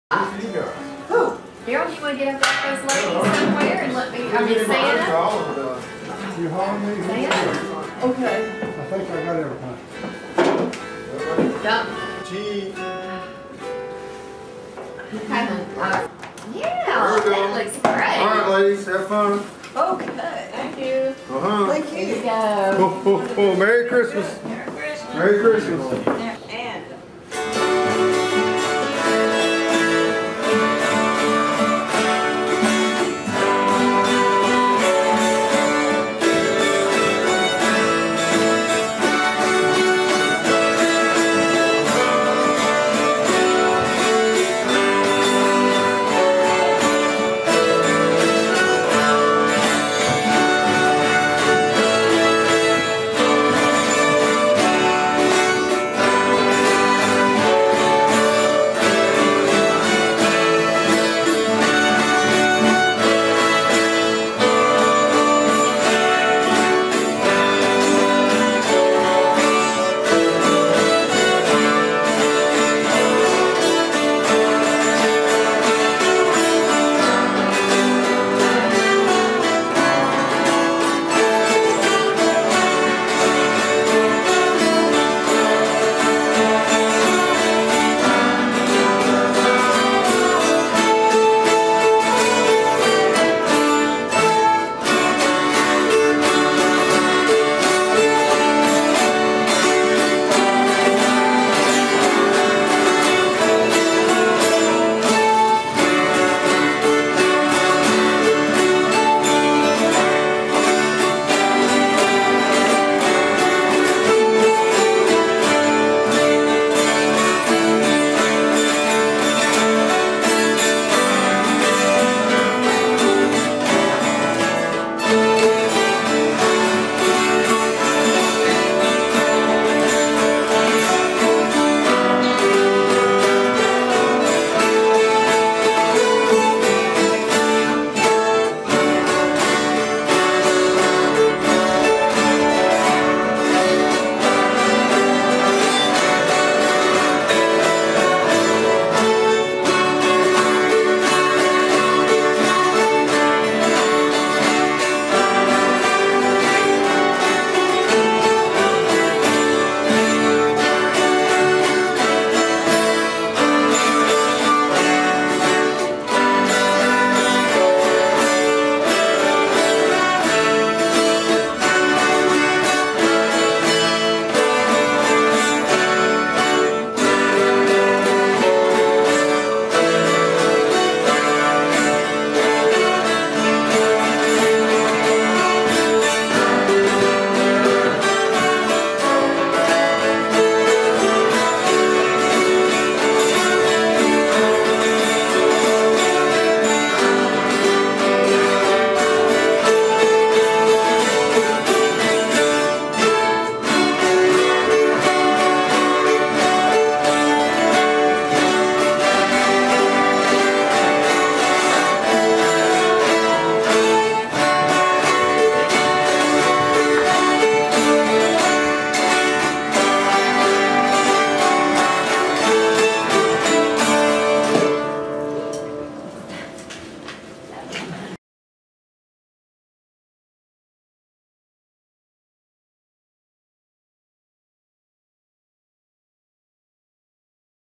Who? Daryl, you want to get up there with those ladies somewhere and let me, Santa? You hauling these? Santa? Okay. I think I got everything. Dump. Cheese. Yeah, There we go. that looks great. All right, ladies, have fun. Okay. Thank you. Uh-huh. Thank you. Here you go. Oh, Merry Christmas. Merry Christmas. Merry Christmas.